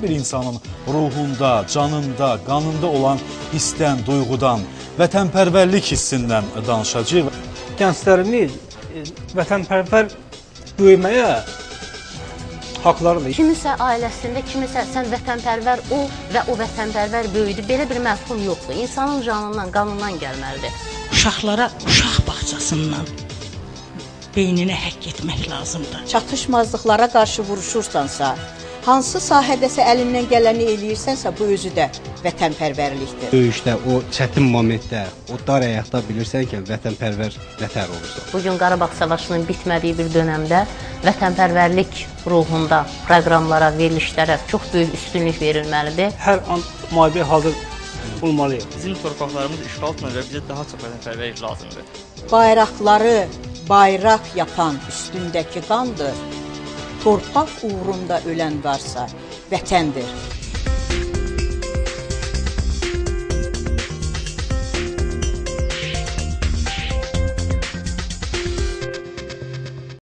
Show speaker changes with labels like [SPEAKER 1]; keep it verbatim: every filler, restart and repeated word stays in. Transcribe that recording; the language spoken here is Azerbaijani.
[SPEAKER 1] bir insanın ruhunda, canında, qanında olan hissdən, duyğudan, vətənpərvərlik hissindən danışacağıq.
[SPEAKER 2] Gənclərimiz vətənpərvər böyüməyə haqlarıdır.
[SPEAKER 3] Kimisə ailəsində, kimisə sən vətənpərvər ol və o vətənpərvər böyüdü. Belə bir məfhum yoxdur. İnsanın canından, qanından gəlməlidir.
[SPEAKER 4] Uşaqlara uşaq bağçasından beynini həkk etmək lazımdır.
[SPEAKER 5] Çatışmazlıqlara qarşı vuruşursansa, hansı sahədəsə əlindən gələni eləyirsənsə, bu özü də vətənpərvərlikdir.
[SPEAKER 6] Döyüşdə, o çətin momentdə, o dar ayaqda bilirsən ki, vətənpərvər nətər olursa.
[SPEAKER 3] Bugün Qarabağ Savaşının bitmədiyi bir dönəmdə vətənpərvərlik ruhunda proqramlara, verilişlərə çox böyük üstünlük verilməlidir.
[SPEAKER 2] Hər an müharibəyə hazır olmalıyıq.
[SPEAKER 7] Bizim torpaqlarımız işğal etmir və bizə daha çox vətənpərvərlik lazımdır.
[SPEAKER 5] Bayraqları bayraq yapan üstündəki qandır. Torpaq uğrunda ölən varsa vətəndir.